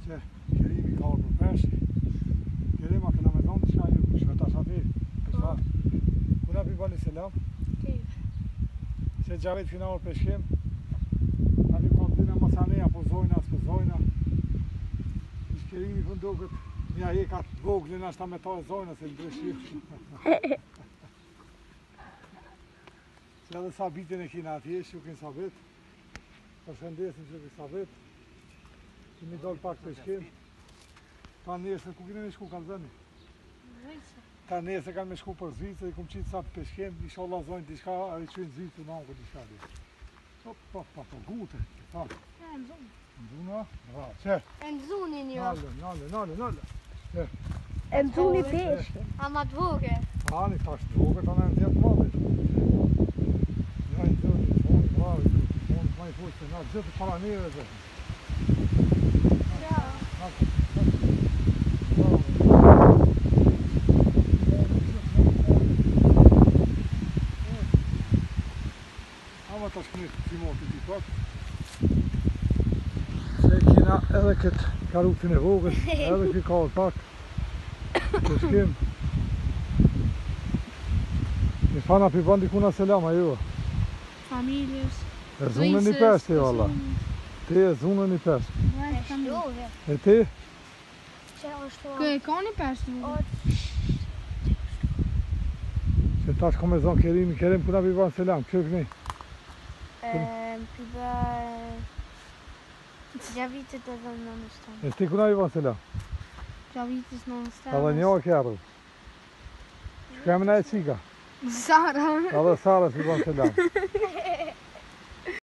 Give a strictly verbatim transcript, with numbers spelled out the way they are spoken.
që Kerimi ka orë për pesh. Kerima këna me zonë që ka ju, shme tash ati, peshfar. Kuna pi bani selam, Kejf. që Gjavit këna orë peshkim. Tani kam dyna masaneja, po zojna, s'po zojna. Ish Kerimi për ndokët, mja e ka të voglin ashta me ta e zojna, se ndryshim. Që edhe sabitin e kina atje, shukin sabit. Përshëndesim shukin sabit. Kemi dollë pak peshkim. Ta nesër, ku kine me shku kanë zëni? Zvicë. Ta nesër kanë me shku për Zvicë, i kum qitë sa peshkim, inshallah zojnë t'i shka, a i qëjnë Zvicë të nanë ku t'i shka di. Hop, hop, hop, hop, gute, ta. E në zonë. Nduna, bra, që? E në zonin jo. Nale, nale, nale, nale. E më zuni peshke. Ama të voge. Ani, ta shtë droge, ta në në tjetë madhe. Ja, i zëni, onë, bravi, onë, ma i fuqë, na gjithë para nire, zëni. Ja. Ama ta shkënit Timoti t'i pak. Se kina edhe këtë karutin e vogët, edhe këtë ka orë pak. Të shkim. Një fana pi bandi kuna selama ju. Familjes. E zunën i peshti valla. Ti e zunën i peshti. E shtove. E ti? Që është Kë e ka një peshke? Se tash kom e zonë Kerimi, Kerim kuna pi bandi selam, kështë këni? Piba... Gjavitit edhe në në stanë. E ti kuna pi bandi selam? Gjavitis në në stanë. Edhe një o kjerë. Shkemi na e qika. Sara. Edhe Sara pi bandi selam.